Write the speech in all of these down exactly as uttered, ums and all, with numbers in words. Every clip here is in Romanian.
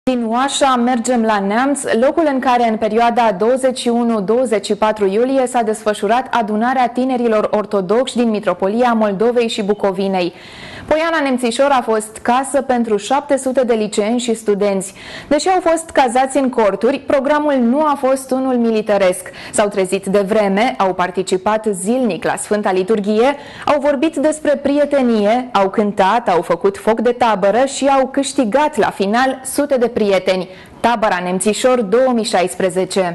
Din Oașa mergem la Neamț, locul în care în perioada douăzeci și unu douăzeci și patru iulie s-a desfășurat adunarea tinerilor ortodoxi din Mitropolia Moldovei și Bucovinei. Poiana Nemțișor a fost casă pentru șapte sute de liceeni și studenți. Deși au fost cazați în corturi, programul nu a fost unul milităresc. S-au trezit de vreme, au participat zilnic la Sfânta Liturghie, au vorbit despre prietenie, au cântat, au făcut foc de tabără și au câștigat la final sute de prieteni. Tabăra Nemțișor două mii șaisprezece.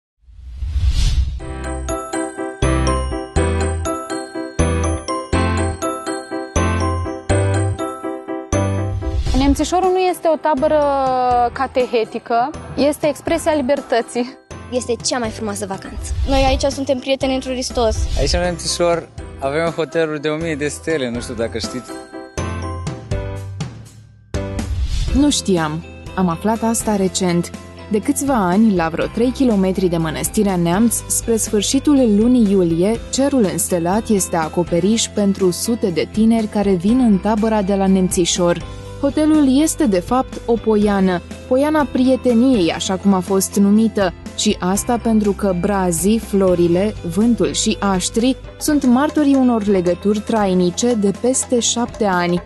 Nemțișorul nu este o tabără catehetică, este expresia libertății. Este cea mai frumoasă vacanță. Noi aici suntem prieteni într-un Hristos. Aici în Nemțișor avem hoteluri de o mie de stele, nu știu dacă știți. Nu știam. Am aflat asta recent. De câțiva ani, la vreo trei kilometri de Mănăstirea Neamț, spre sfârșitul lunii iulie, cerul înstelat este acoperiș pentru sute de tineri care vin în tabăra de la Nemțișor. Hotelul este, de fapt, o poiană, poiana prieteniei, așa cum a fost numită, și asta pentru că brazii, florile, vântul și aștrii sunt martorii unor legături trainice de peste șapte ani.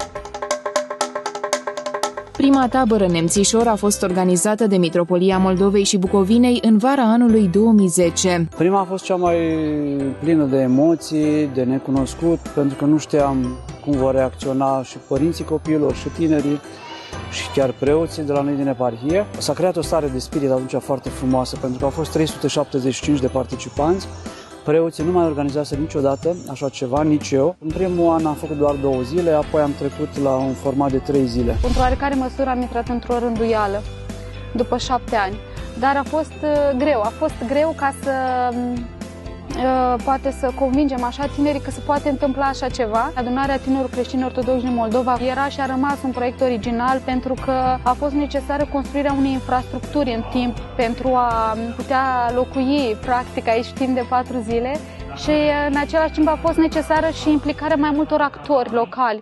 Prima tabără Nemțișor a fost organizată de Mitropolia Moldovei și Bucovinei în vara anului două mii zece. Prima a fost cea mai plină de emoții, de necunoscut, pentru că nu știam cum vor reacționa și părinții copiilor, și tinerii, și chiar preoții de la noi din eparhie. S-a creat o stare de spirit atunci foarte frumoasă, pentru că au fost trei sute șaptezeci și cinci de participanți. Preoții nu mai organizează niciodată așa ceva, nici eu. În primul an am făcut doar două zile, apoi am trecut la un format de trei zile. Într-o oarecare măsură am intrat într-o rânduială după șapte ani, dar a fost uh, greu. A fost greu ca să uh, poate să convingem așa tinerii că se poate întâmpla așa ceva. Adunarea Tinerilor Creștini Ortodoxi din Moldova era și a rămas un proiect original pentru că a fost necesară construirea unei infrastructuri în timp pentru a putea locui practic aici timp de patru zile și în același timp a fost necesară și implicarea mai multor actori locali.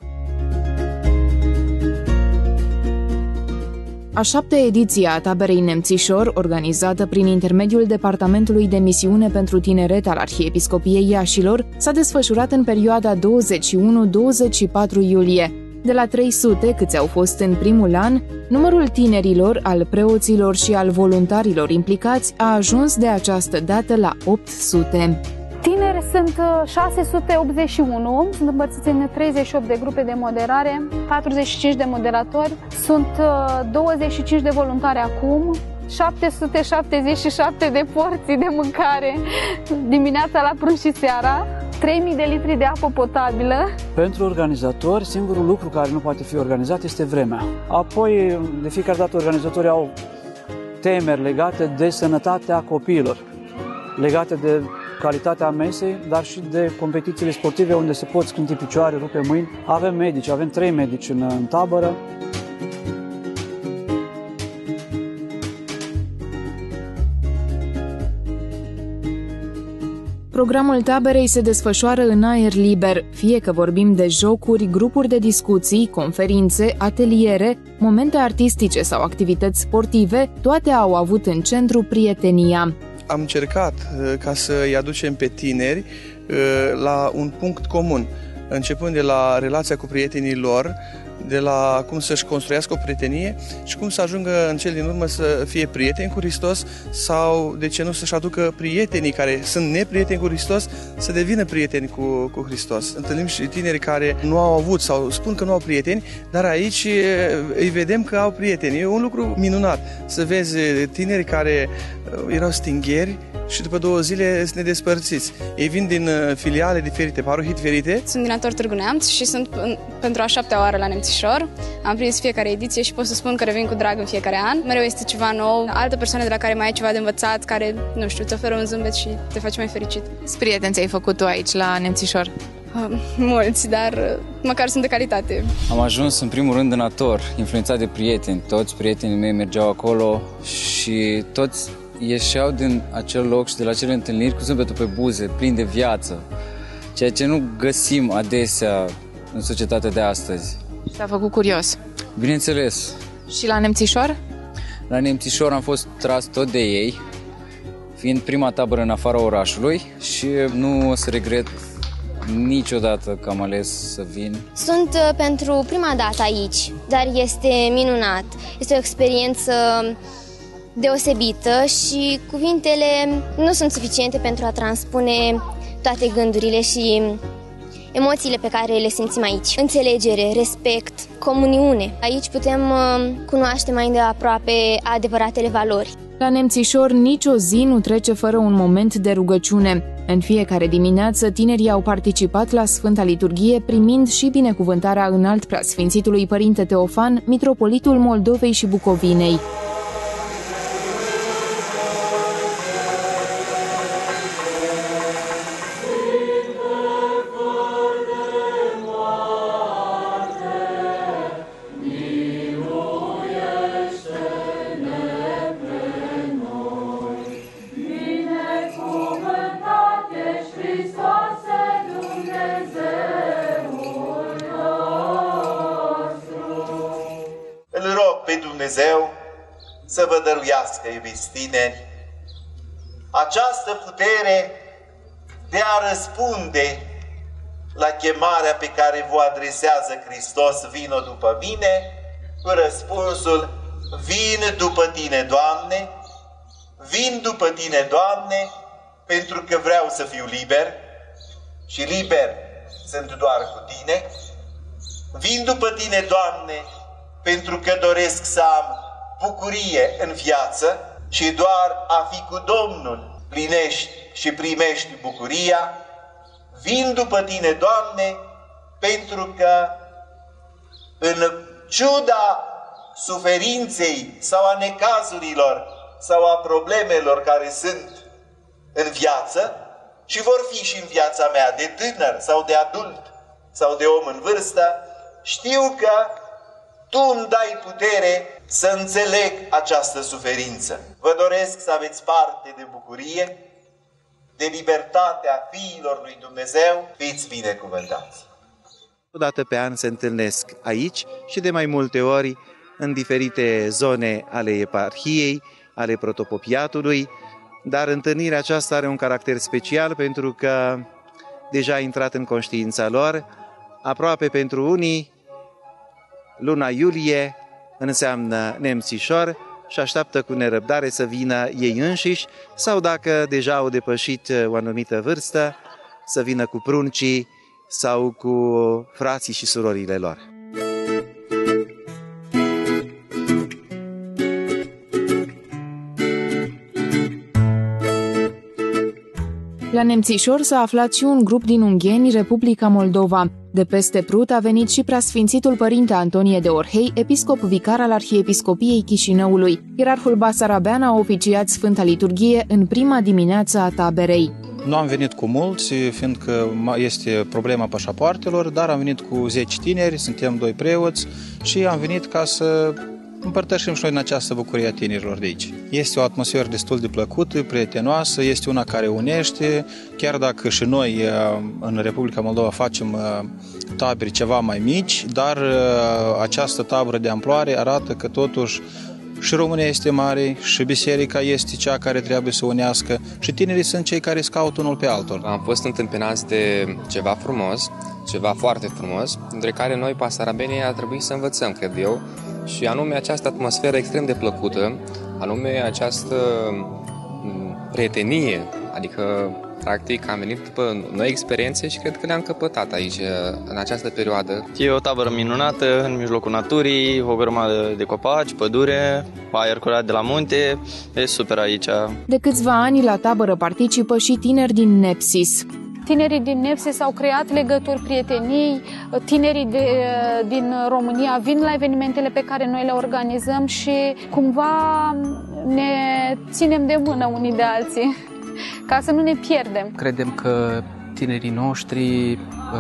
A șaptea ediție a taberei Nemțișor, organizată prin intermediul Departamentului de Misiune pentru Tineret al Arhiepiscopiei Iașilor, s-a desfășurat în perioada douăzeci și unu douăzeci și patru iulie. De la trei sute, câți au fost în primul an, numărul tinerilor, al preoților și al voluntarilor implicați a ajuns de această dată la opt sute. Tineri sunt șase sute optzeci și unu, sunt împărțiți în treizeci și opt de grupe de moderare, patruzeci și cinci de moderatori, sunt douăzeci și cinci de voluntari acum, șapte sute șaptezeci și șapte de porții de mâncare dimineața la prânz și seara, trei mii de litri de apă potabilă. Pentru organizatori, singurul lucru care nu poate fi organizat este vremea. Apoi, de fiecare dată, organizatorii au temeri legate de sănătatea copiilor, legate de calitatea mesei, dar și de competițiile sportive unde se pot scânti picioare, rupe mâini. Avem medici, avem trei medici în, în tabără. Programul taberei se desfășoară în aer liber, fie că vorbim de jocuri, grupuri de discuții, conferințe, ateliere, momente artistice sau activități sportive, toate au avut în centru prietenia. Am încercat ca să-i aducem pe tineri la un punct comun, începând de la relația cu prietenii lor, de la cum să-și construiască o prietenie și cum să ajungă în cel din urmă să fie prieteni cu Hristos sau, de ce nu, să-și aducă prietenii care sunt neprieteni cu Hristos să devină prieteni cu, cu Hristos. Întâlnim și tineri care nu au avut sau spun că nu au prieteni, dar aici îi vedem că au prieteni. E un lucru minunat să vezi tineri care erau stingheri și după două zile sunt nedespărțiți. Ei vin din filiale diferite, parohii diferite. Sunt din Ator Târgu Neamț și sunt pentru a șaptea oară la Nemțișor. Am prins fiecare ediție și pot să spun că revin cu drag în fiecare an. Mereu este ceva nou, altă persoană de la care mai ai ceva de învățat, care, nu știu, îți oferă un zâmbet și te face mai fericit. Ce prieteni ți-ai făcut tu aici la Nemțișor? Uh, mulți, dar uh, măcar sunt de calitate. Am ajuns în primul rând în Ator, influențat de prieteni. Toți prietenii mei mergeau acolo și toți ieșeau din acel loc și de la acele întâlniri cu zâmbetul pe buze, plin de viață, ceea ce nu găsim adesea în societatea de astăzi. Și te-a făcut curios? Bineînțeles. Și la Nemțișor? La Nemțișor am fost tras tot de ei, fiind prima tabără în afara orașului și nu o să regret niciodată că am ales să vin. Sunt pentru prima dată aici, dar este minunat. Este o experiență deosebită și cuvintele nu sunt suficiente pentru a transpune toate gândurile și emoțiile pe care le simțim aici. Înțelegere, respect, comuniune. Aici putem cunoaște mai îndeaproape adevăratele valori. La Nemțișor nicio zi nu trece fără un moment de rugăciune. În fiecare dimineață, tinerii au participat la Sfânta Liturghie, primind și binecuvântarea înalt preasfințitului Părinte Teofan, mitropolitul Moldovei și Bucovinei. Dumnezeu să vă dăruiască, iubiți tineri, această putere de a răspunde la chemarea pe care vă adresează Hristos, vino după mine, cu răspunsul, vin după tine, Doamne, vin după tine, Doamne, pentru că vreau să fiu liber și liber sunt doar cu tine. Vin după tine, Doamne, pentru că doresc să am bucurie în viață și doar a fi cu Domnul plinești și primești bucuria. Vin după tine, Doamne, pentru că în ciuda suferinței sau a necazurilor sau a problemelor care sunt în viață și vor fi și în viața mea de tânăr sau de adult sau de om în vârstă, știu că Tu îmi dai putere să înțeleg această suferință. Vă doresc să aveți parte de bucurie, de libertatea fiilor lui Dumnezeu. Fiți binecuvântați! O dată pe an se întâlnesc aici și de mai multe ori în diferite zone ale eparhiei, ale protopopiatului, dar întâlnirea aceasta are un caracter special pentru că deja a intrat în conștiința lor. Aproape pentru unii, luna iulie înseamnă Nemțișor și așteaptă cu nerăbdare să vină ei înșiși sau dacă deja au depășit o anumită vârstă, să vină cu pruncii sau cu frații și surorile lor. La Nemțișor s-a aflat și un grup din Ungheni, Republica Moldova. De peste Prut a venit și preasfințitul Părinte Antonie de Orhei, episcop vicar al Arhiepiscopiei Chișinăului. Ierarhul Basarabean a oficiat Sfânta Liturghie în prima dimineață a taberei. Nu am venit cu mulți, fiindcă este problema pașapoartelor, dar am venit cu zece tineri, suntem doi preoți și am venit ca să împărtășim și noi în această bucurie a tinerilor de aici. Este o atmosferă destul de plăcută, prietenoasă, este una care unește, chiar dacă și noi în Republica Moldova facem tabere ceva mai mici, dar această tabără de amploare arată că totuși și România este mare, și biserica este cea care trebuie să unească, și tinerii sunt cei care scaută unul pe altul. Am fost întâmpinați de ceva frumos, ceva foarte frumos, între care noi, basarabenii, ar trebui să învățăm, cred eu, și anume această atmosferă extrem de plăcută, anume această prietenie, adică practic am venit după noi experiențe și cred că le-am căpătat aici în această perioadă. E o tabără minunată în mijlocul naturii, o grămadă de copaci, pădure, aer curat de la munte, e super aici. De câțiva ani la tabără participă și tineri din Nepsis. Tinerii din Nepsis au creat legături, prietenii, tinerii de, din România vin la evenimentele pe care noi le organizăm și cumva ne ținem de mână unii de alții, ca să nu ne pierdem. Credem că tinerii noștri uh,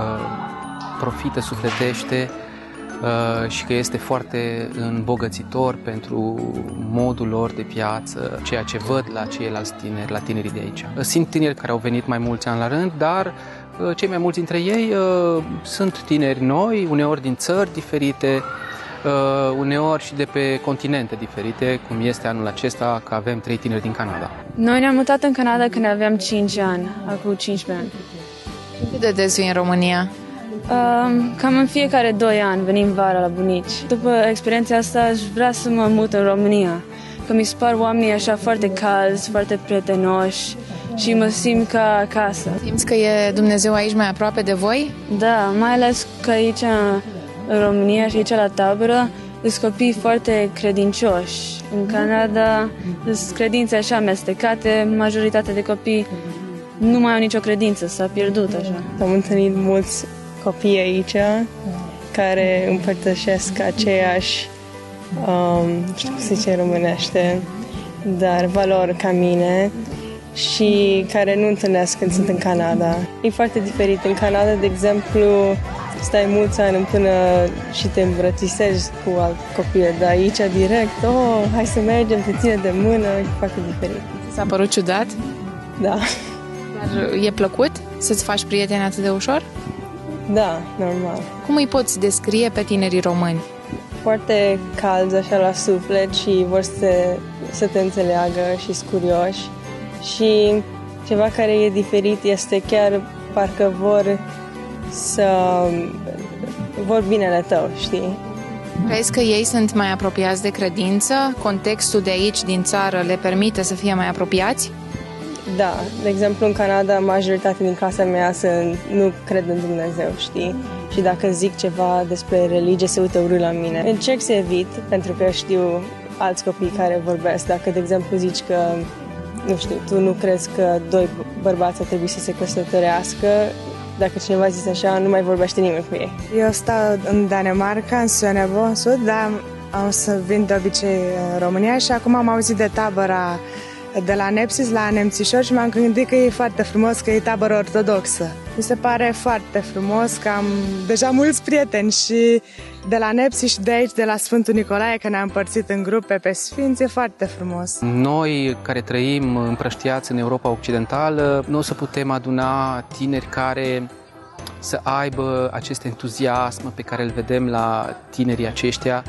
profită sufletește uh, și că este foarte îmbogățitor pentru modul lor de piață, ceea ce văd la ceilalți tineri, la tinerii de aici. Sunt tineri care au venit mai mulți ani la rând, dar uh, cei mai mulți dintre ei uh, sunt tineri noi, uneori din țări diferite, uneori și de pe continente diferite, cum este anul acesta, că avem trei tineri din Canada. Noi ne-am mutat în Canada când aveam cinci ani, acum cincisprezece ani. Cât de des vii în România? Um, cam în fiecare doi ani venim vara la bunici. După experiența asta aș vrea să mă mut în România, că mi se par oamenii așa foarte calzi, foarte prietenoși și mă simt ca acasă. Simți că e Dumnezeu aici mai aproape de voi? Da, mai ales că aici în România și aici la tabără sunt copii foarte credincioși. În Canada sunt credințe așa amestecate, majoritatea de copii nu mai au nicio credință, s-a pierdut așa. Am întâlnit mulți copii aici care împărtășesc aceeași, um, știu cum se zice în românește, dar valori ca mine și care nu întâlnesc când sunt în Canada. E foarte diferit. În Canada, de exemplu, stai mulți ani până și te îmbrățișezi cu alt copil, dar aici direct, oh, hai să mergem, te ține de mână, e foarte diferit. S-a părut ciudat? Da. Dar e plăcut să-ți faci prieteni atât de ușor? Da, normal. Cum îi poți descrie pe tinerii români? Foarte calzi așa la suflet și vor să, să te înțeleagă și sunt curioși. Și ceva care e diferit este chiar parcă vor să vor binele tău, știi? Crezi că ei sunt mai apropiați de credință? Contextul de aici, din țară, le permite să fie mai apropiați? Da, de exemplu în Canada majoritatea din clasa mea sunt, nu cred în Dumnezeu, știi? Și dacă zic ceva despre religie se uită urât la mine. Încerc să evit, pentru că știu alți copii care vorbesc. Dacă, de exemplu, zici că, nu știu, tu nu crezi că doi bărbați ar trebui să se căsătorească, dacă cineva zice așa, nu mai vorbește nimeni cu ei. Eu stau în Danemarca, în Sønderborg, în sud, dar am să vin de obicei în România și acum am auzit de tabăra de la Nepsis la Nemțișor și m-am gândit că e foarte frumos, că e tabără ortodoxă. Mi se pare foarte frumos că am deja mulți prieteni și de la Nepsis și de aici, de la Sfântul Nicolae, că ne-am împărțit în grupe pe Sfinți, e foarte frumos. Noi care trăim împrăștiați în Europa Occidentală, nu o să putem aduna tineri care să aibă acest entuziasm pe care îl vedem la tinerii aceștia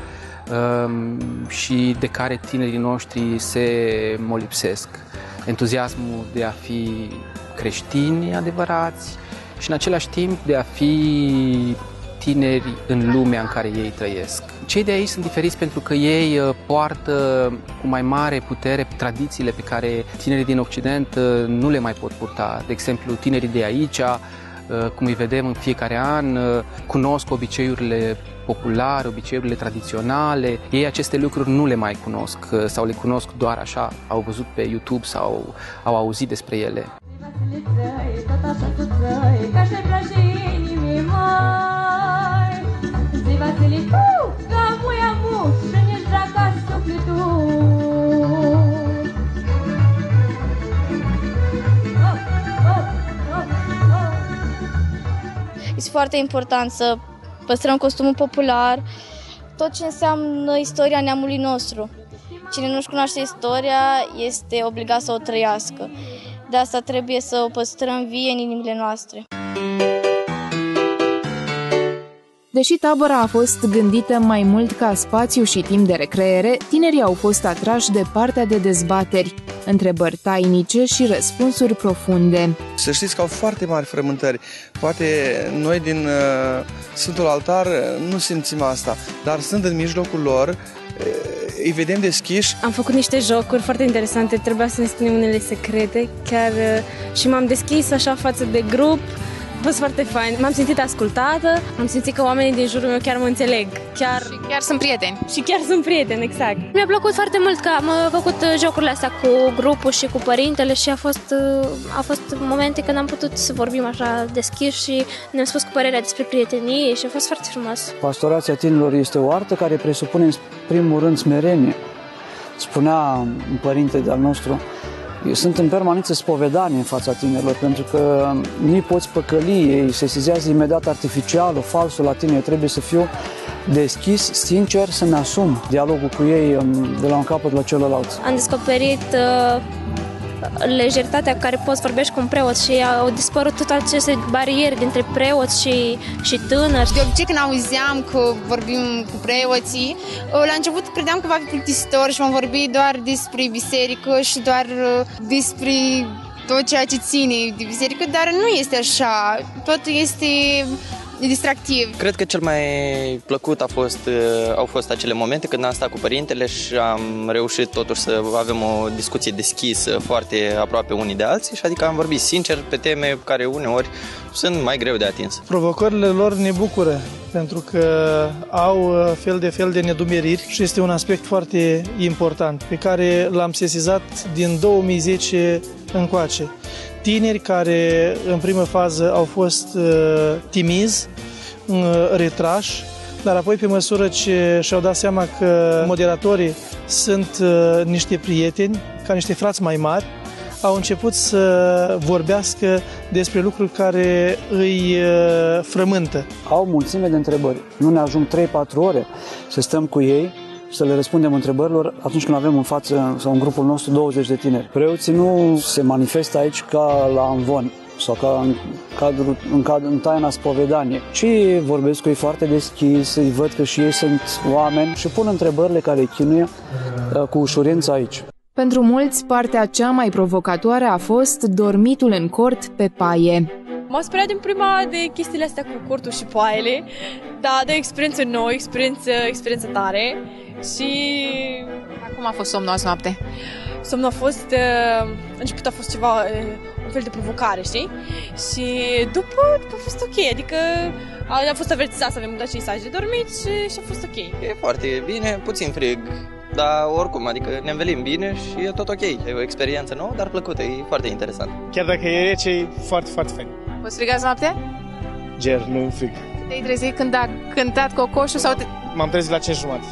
și de care tinerii noștri se molipsesc. Entuziasmul de a fi creștini adevărați și în același timp de a fi tineri în lumea în care ei trăiesc. Cei de aici sunt diferiți pentru că ei poartă cu mai mare putere tradițiile pe care tinerii din Occident nu le mai pot purta. De exemplu, tinerii de aici, cum îi vedem în fiecare an, cunosc obiceiurile populare, obiceiurile tradiționale. Ei aceste lucruri nu le mai cunosc sau le cunosc doar așa, au văzut pe YouTube sau au auzit despre ele. Este foarte important să păstrăm costumul popular, tot ce înseamnă istoria neamului nostru. Cine nu-și cunoaște istoria este obligat să o trăiască. De asta trebuie să o păstrăm vie în inimile noastre. Deși tabăra a fost gândită mai mult ca spațiu și timp de recreere, tinerii au fost atrași de partea de dezbateri, întrebări tainice și răspunsuri profunde. Să știți că au foarte mari frământări. Poate noi din uh, Sfântul Altar nu simțim asta, dar sunt în mijlocul lor, îi vedem deschiși. Am făcut niște jocuri foarte interesante, trebuia să ne spunem unele secrete, chiar și m-am deschis așa față de grup. A fost foarte fain. M-am simțit ascultată, am simțit că oamenii din jurul meu chiar mă înțeleg. Chiar... Și chiar sunt prieteni. Și chiar sunt prieteni, exact. Mi-a plăcut foarte mult că am făcut jocurile astea cu grupul și cu părintele și a fost, a fost momente când am putut să vorbim așa deschis și ne-am spus cu părerea despre prietenie și a fost foarte frumos. Pastorația tinerilor este o artă care presupune în primul rând smerenie. Spunea un părinte de-al nostru, eu sunt în permanență spovedanie în fața tinerilor, pentru că nu-i poți păcăli, ei sesizează imediat artificialul, falsul la tine. Eu trebuie să fiu deschis, sincer, să-mi asum dialogul cu ei de la un capăt la celălalt. Am descoperit uh, lejeritatea cu care poți vorbești cu un preot și au dispărut toate aceste bariere dintre preoți și, și tânări. De obicei când auzeam că vorbim cu preoții, la început credeam că va fi plictisitor și vom vorbi doar despre biserică și doar despre tot ceea ce ține de biserică, dar nu este așa. Tot este distractiv. Cred că cel mai plăcut a fost, au fost acele momente când am stat cu părintele și am reușit totuși să avem o discuție deschisă, foarte aproape unii de alții, și adică am vorbit sincer pe teme care uneori sunt mai greu de atins. Provocările lor ne bucură, pentru că au fel de fel de nedumeriri și este un aspect foarte important pe care l-am sesizat din două mii zece încoace. Tineri care în primă fază au fost uh, timizi, uh, retrași, dar apoi pe măsură ce și-au dat seama că moderatorii sunt uh, niște prieteni, ca niște frați mai mari, au început să vorbească despre lucruri care îi uh, frământă. Au mulțime de întrebări. Nu ne ajung trei patru ore să stăm cu ei, să le răspundem întrebărilor atunci când avem în față, sau în grupul nostru, douăzeci de tineri. Preoții nu se manifestă aici ca la amvon sau ca în, cadru, în, cadru, în taina spovedanie, ci vorbesc cu ei foarte deschis, îi văd că și ei sunt oameni și pun întrebările care îi chinuie cu ușurință aici. Pentru mulți, partea cea mai provocatoare a fost dormitul în cort pe paie. M-am speriat din prima de chestiile astea cu cortul și paiele, dar de o experiență nouă, experiență, experiență tare. Și acum a fost somnul azi noapte? Somnul a fost, uh, început a fost ceva, uh, un fel de provocare, știi? Și după, după a fost ok, adică am fost avertizat să avem deci mesaj de dormit și, și a fost ok. E foarte bine, puțin frig, dar oricum, adică ne învelim bine și e tot ok. E o experiență nouă, dar plăcută, e foarte interesant. Chiar dacă e rece, e foarte, foarte fain. Fost frig azi noapte? Ger, nu frig. Te-ai trezit când a cântat cocoșul sau te... M-am trezit la cinci jumătate.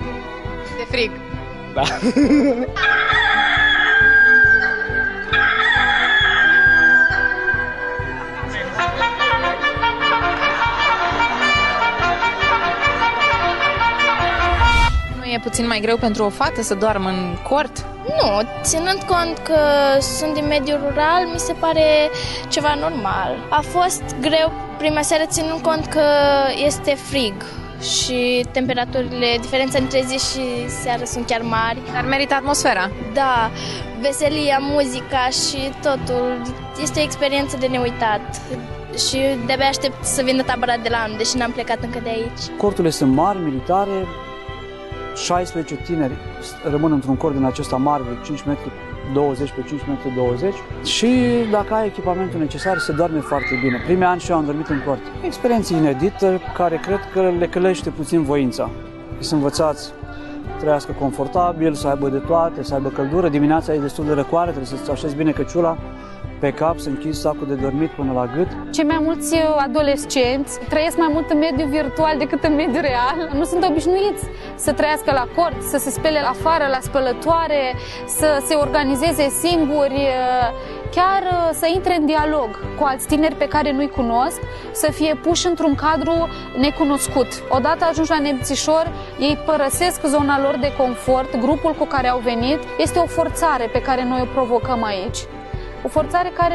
De frig. Da. Nu e puțin mai greu pentru o fată să doarmă în cort? Nu, ținând cont că sunt din mediul rural, mi se pare ceva normal. A fost greu prima seară ținând cont că este frig și temperaturile, diferența între zi și seară sunt chiar mari. Dar merită atmosfera. Da, veselia, muzica și totul. Este o experiență de neuitat. Și de-abia aștept să vină tabăra de la anul, deși n-am plecat încă de aici. Corturile sunt mari, militare, șaisprezece tineri rămân într-un cort din acesta mare de cinci metri douăzeci pe cinci metri douăzeci și dacă ai echipamentul necesar se doarme foarte bine. Primii ani și eu am dormit în cort. Experiență inedită care cred că le călește puțin voința. Sunt învățați trăiască confortabil, să aibă de toate, să aibă căldură. Dimineața e destul de răcoare, trebuie să-ți așezi bine căciula pe cap, să închizi sacul de dormit până la gât. Cei mai mulți adolescenți trăiesc mai mult în mediul virtual decât în mediul real. Nu sunt obișnuiți să trăiască la cort, să se spele afară la spălătoare, să se organizeze singuri, chiar să intre în dialog cu alți tineri pe care nu-i cunosc, să fie puși într-un cadru necunoscut. Odată ajungi la Nemțișor, ei părăsesc zona lor de confort, grupul cu care au venit. Este o forțare pe care noi o provocăm aici. O forțare care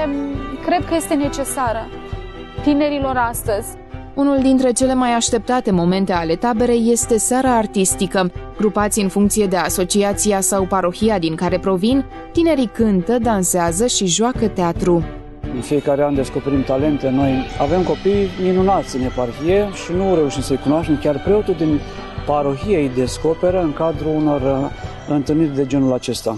cred că este necesară tinerilor astăzi. Unul dintre cele mai așteptate momente ale taberei este seara artistică. Grupați în funcție de asociația sau parohia din care provin, tinerii cântă, dansează și joacă teatru. În fiecare an descoperim talente noi. Avem copii minunați în eparhie și nu reușim să-i cunoaștem. Chiar preotul din parohie îi descoperă în cadrul unor întâlniri de genul acesta.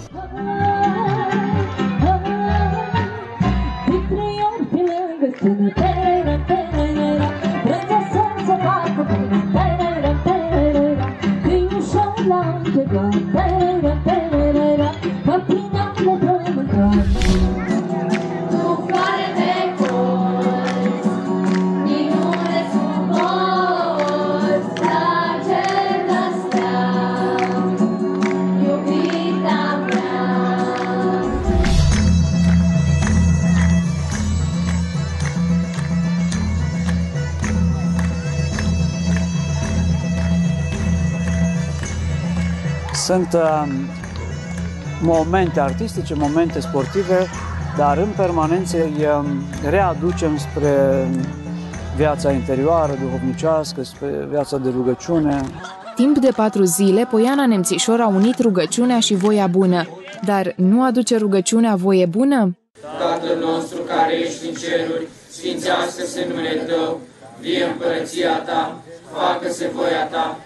Sunt uh, momente artistice, momente sportive, dar în permanență îi readucem spre viața interioară, duhovnicească, spre viața de rugăciune. Timp de patru zile, Poiana Nemțișor a unit rugăciunea și voia bună. Dar nu aduce rugăciunea voie bună? Tatăl nostru care ești în ceruri, sfințească-se numele Tău, vie împărăția Ta, facă-se voia Ta.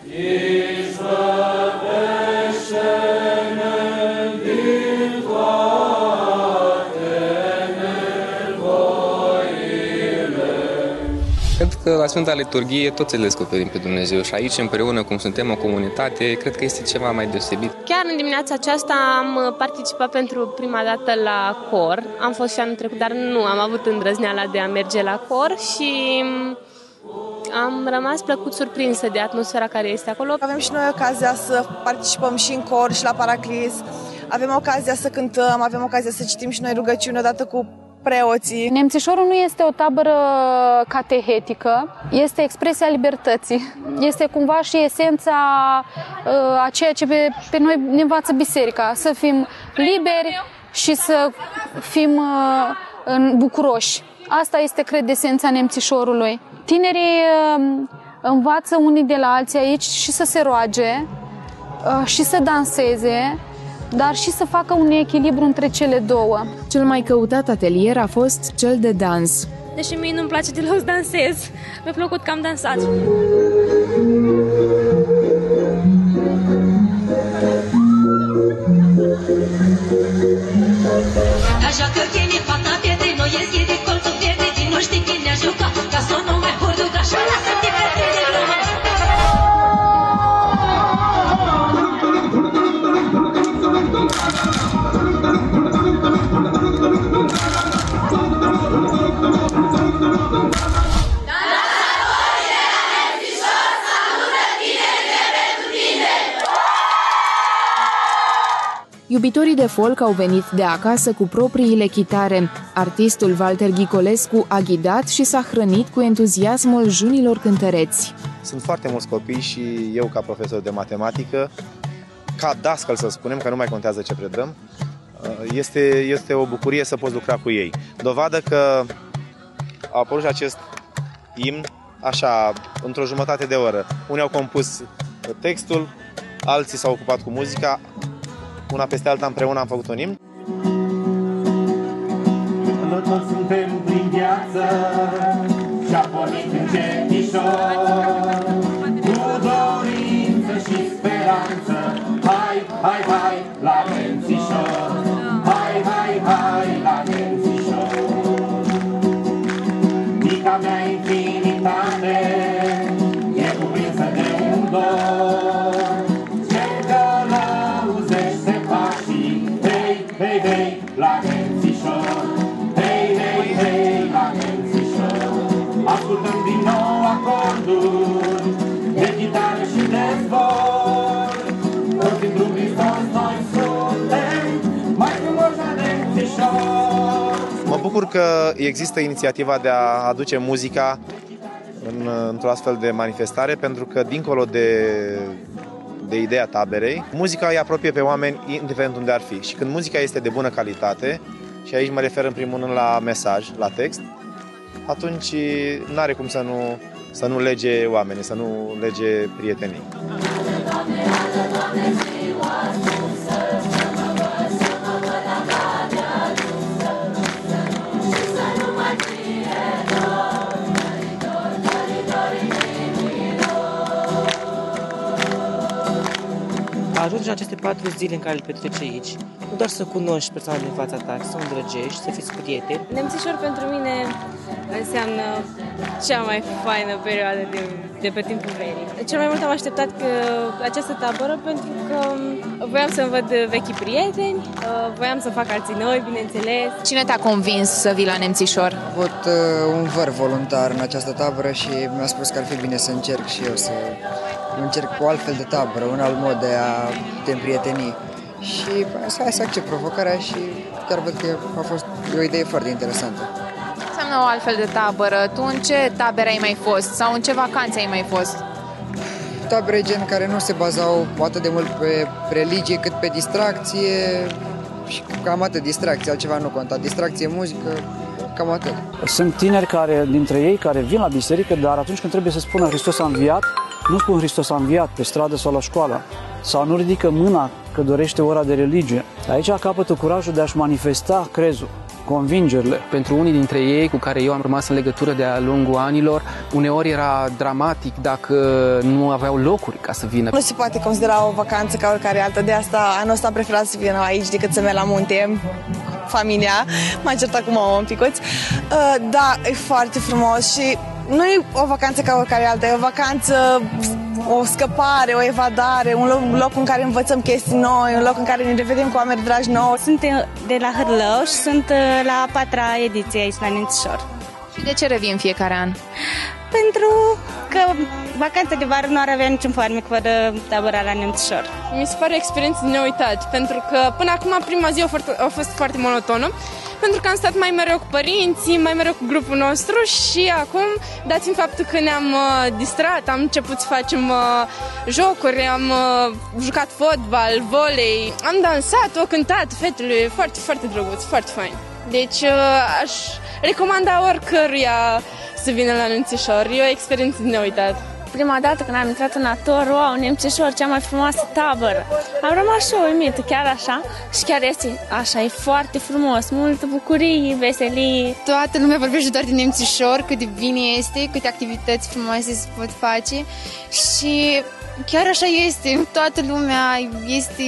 Izbăvește-ne din toate nevoile. Cred că la Sfânta Liturghie toți îl descoperim pe Dumnezeu și aici, împreună, cum suntem o comunitate, cred că este ceva mai deosebit. Chiar în dimineața aceasta am participat pentru prima dată la cor. Am fost și anul trecut, dar nu am avut îndrăzneala de a merge la cor și am rămas plăcut surprinsă de atmosfera care este acolo. Avem și noi ocazia să participăm și în cor și la paraclis. Avem ocazia să cântăm, avem ocazia să citim și noi rugăciune odată cu preoții. Nemțișorul nu este o tabără catehetică, este expresia libertății. Este cumva și esența uh, a ceea ce pe, pe noi ne învață biserica, să fim liberi și să fim uh, în bucuroși. Asta este, cred, esența Nemțișorului. Tinerii uh, învață unii de la alții aici și să se roage uh, și să danseze, dar și să facă un echilibru între cele două. Cel mai căutat atelier a fost cel de dans. Deși mie nu-mi place deloc să dansez, mi-a plăcut că am dansat. Iubitorii de folk au venit de acasă cu propriile chitare. Artistul Walter Ghicolescu a ghidat și s-a hrănit cu entuziasmul junilor cântăreți. Sunt foarte mulți copii și eu, ca profesor de matematică, ca dascăl să spunem, că nu mai contează ce predăm, este, este o bucurie să poți lucra cu ei. Dovadă că a apărut acest imn, așa, într-o jumătate de oră. Unii au compus textul, alții s-au ocupat cu muzica, una peste alta împreună am făcut un imn. Noi toți suntem prin viață și-a pornit încetișor, cu dorință și speranță. Hai, hai, hai, la Nemțișor! Hai, hai, hai, la Nemțișor! Mica mea infinitate e cuprinsă de un dor, hei, hei, la Nemțișor, hei, hei, hei, la Nemțișor. Ascultăm din nou acorduri de chitară și de zbor, toți în drum Hristos noi suntem, mai frumoși la Nemțișor. Mă bucur că există inițiativa de a aduce muzica în, într-o astfel de manifestare, pentru că dincolo de de ideea taberei, muzica îi apropie pe oameni indiferent unde ar fi. Și când muzica este de bună calitate, și aici mă refer în primul rând la mesaj, la text, atunci nu are cum să nu, să nu lege oamenii, să nu lege prietenii. Ajungi în aceste patru zile în care le petreci aici, nu doar să cunoști persoanele din fața ta, să o îndrăgești, să fiți prieteni. Nemțișor pentru mine înseamnă cea mai faină perioadă de, de pe timpul verii. Cel mai mult am așteptat că această tabără pentru că voiam să-mi văd vechi prieteni, voiam să fac alții noi, bineînțeles. Cine te-a convins să vii la Nemțișor? Am avut uh, un văr voluntar în această tabără și mi-a spus că ar fi bine să încerc și eu să încerc cu altfel de tabără, un alt mod de a te împrieteni. Și hai să accept provocarea și chiar văd că a fost o idee foarte interesantă. Ce înseamnă o altfel de tabără? Tu în ce tabere ai mai fost? Sau în ce vacanțe ai mai fost? tabere gen care nu se bazau atât de mult pe religie cât pe distracție și cam atât, distracție, altceva nu conta, distracție, muzică, cam atât. Sunt tineri care, dintre ei care vin la biserică, dar atunci când trebuie să spună Hristos a înviat, nu spun Hristos a înviat pe stradă sau la școală, sau nu ridică mâna că dorește ora de religie. Aici capătă curajul de a-și manifesta crezul, convingerile. Pentru unii dintre ei cu care eu am rămas în legătură de-a lungul anilor, uneori era dramatic dacă nu aveau locuri ca să vină. Nu se poate considera o vacanță ca oricare altă, de asta anul ăsta am preferat să vină aici decât să merg la munte. Familia, m-am certat cu mama un picuț. Da, e foarte frumos și nu e o vacanță ca oricare altă, e o vacanță, o scăpare, o evadare, un loc, un loc în care învățăm chestii noi, un loc în care ne revedem cu oameni dragi nouă. Sunt de la Hârlău și sunt la a patra ediție aici la Nemțișor. Și de ce revin fiecare an? Pentru că vacanța de vară nu ar avea niciun farmec fără tabăra la Nemțișor. Mi se pare o experiență de neuitat, pentru că până acum prima zi a fost, a fost foarte monotonă, pentru că am stat mai mereu cu părinții, mai mereu cu grupul nostru și acum, dat fiind faptul că ne-am uh, distrat, am început să facem uh, jocuri, am uh, jucat fotbal, volei, am dansat, o cântat fetele, foarte, foarte drăguț, foarte fain. Deci uh, aș recomanda oricăruia să vină la Nemțișor, e o experiență de neuitat. Prima dată când am intrat în Ator, wow, Nemțișor, cea mai frumoasă tabără. Am rămas și uimită, chiar așa, și chiar este așa, e foarte frumos, multă bucurie, veselie. Toată lumea vorbește doar de Nemțișor, cât de bine este, câte activități frumoase se pot face și chiar așa este, toată lumea este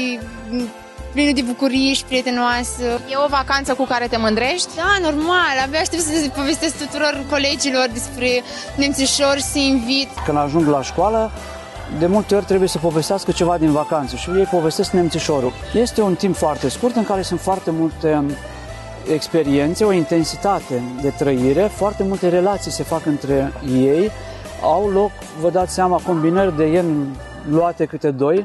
plină de bucurie și prietenoasă. E o vacanță cu care te mândrești? Da, normal. Abia aștept să povestesc tuturor colegilor despre Nemțișor și să invit. Când ajung la școală, de multe ori trebuie să povestească ceva din vacanță și ei povestesc Nemțișorul. Este un timp foarte scurt în care sunt foarte multe experiențe, o intensitate de trăire, foarte multe relații se fac între ei. Au loc, vă dați seama, combinări de ieni luate câte doi.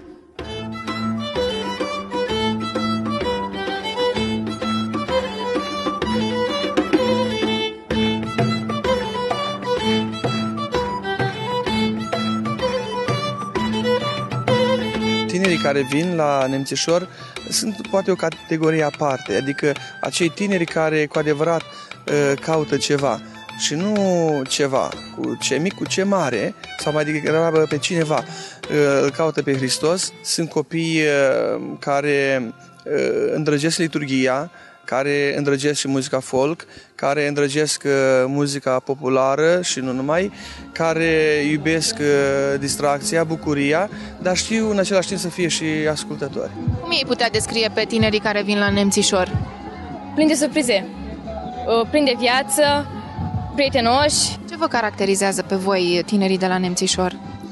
Tinerii care vin la Nemțișor sunt poate o categorie aparte, adică acei tineri care cu adevărat caută ceva și nu ceva cu ce mic, cu ce mare, sau mai degrabă pe cineva, îl caută pe Hristos. Sunt copii care îndrăgesc liturghia, care îndrăgesc și muzica folk, care îndrăgesc muzica populară și nu numai, care iubesc distracția, bucuria, dar știu în același timp să fie și ascultători. Cum ei putea descrie pe tinerii care vin la Nemțișor? Plin de surprize, plin de viață, prietenoși. Ce vă caracterizează pe voi, tinerii de la Nemțișor?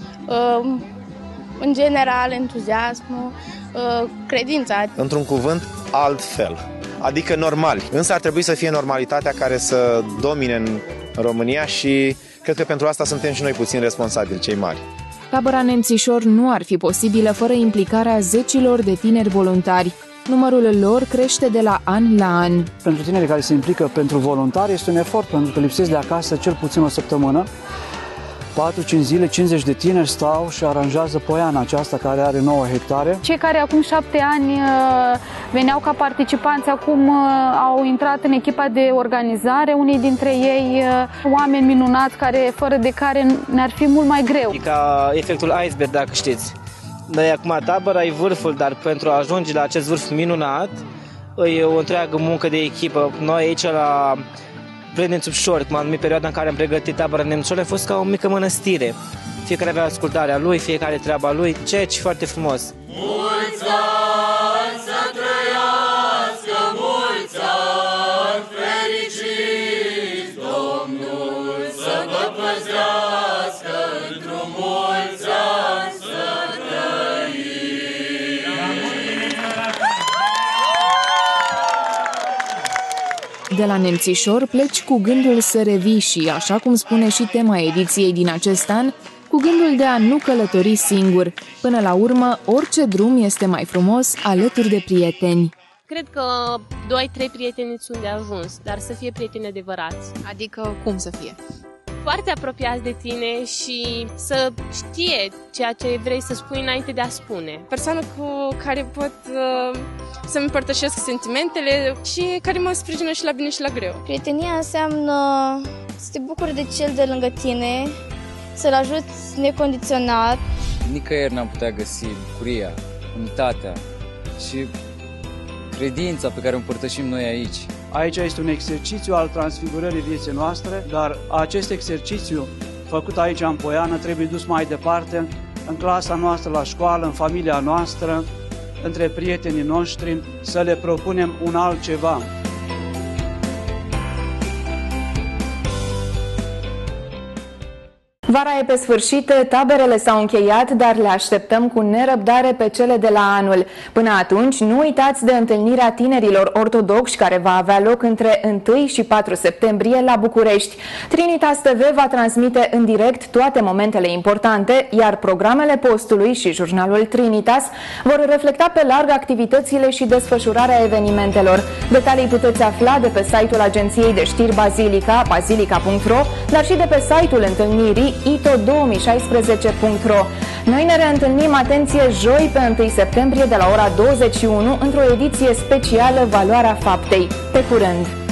În general, entuziasmul, credința. Într-un cuvânt, altfel. Adică normali. Însă ar trebui să fie normalitatea care să domine în România și cred că pentru asta suntem și noi puțin responsabili, cei mari. Tabăra Nemțișor nu ar fi posibilă fără implicarea zecilor de tineri voluntari. Numărul lor crește de la an la an. Pentru tinerii care se implică pentru voluntari este un efort, pentru că lipsesc de acasă cel puțin o săptămână. patru cinci zile, cincizeci de tineri stau și aranjează poiana aceasta care are nouă hectare. Cei care acum șapte ani veneau ca participanți, acum au intrat în echipa de organizare, unii dintre ei oameni minunați, care, fără de care ne-ar fi mult mai greu. E ca efectul iceberg, dacă știți. Noi acum tabăra e vârful, dar pentru a ajunge la acest vârf minunat, e o întreagă muncă de echipă. Noi aici la Prindem sub șor, cum am numit perioada în care am pregătit tabăra Nemțișor, a fost ca o mică mănăstire. Fiecare avea ascultarea lui, fiecare treaba lui, ceea ce e foarte frumos. Mulți ani să trăiască, mulți ani fericiți, Domnul să vă păzească, într-un mulți ani să De la Nemțișor pleci cu gândul să revii și, așa cum spune și tema ediției din acest an, cu gândul de a nu călători singur. Până la urmă, orice drum este mai frumos alături de prieteni. Cred că doi, trei prieteni sunt de ajuns, dar să fie prieteni adevărați. Adică cum să fie? foarte apropiați de tine și să știe ceea ce vrei să spui înainte de a spune. Persoană cu care pot uh, să-mi împărtășesc sentimentele și care mă sprijină și la bine și la greu. Prietenia înseamnă să te bucuri de cel de lângă tine, să-l ajuți necondiționat. Nicăieri n-am putea găsi bucuria, unitatea și credința pe care o împărtășim noi aici. Aici este un exercițiu al transfigurării vieții noastre, dar acest exercițiu făcut aici în Poiană trebuie dus mai departe, în clasa noastră, la școală, în familia noastră, între prietenii noștri, să le propunem un altceva. Vara e pe sfârșit, taberele s-au încheiat, dar le așteptăm cu nerăbdare pe cele de la anul. Până atunci, nu uitați de întâlnirea tinerilor ortodoxi care va avea loc între unu și patru septembrie la București. Trinitas T V va transmite în direct toate momentele importante, iar programele postului și jurnalul Trinitas vor reflecta pe larg activitățile și desfășurarea evenimentelor. Detalii puteți afla de pe site-ul agenției de știri Bazilica, bazilica punct ro, dar și de pe site-ul întâlnirii i t o două mii șaisprezece punct ro. Noi ne reîntâlnim, atenție, joi pe unu septembrie de la ora douăzeci și unu într-o ediție specială Valoarea Faptei. Pe curând!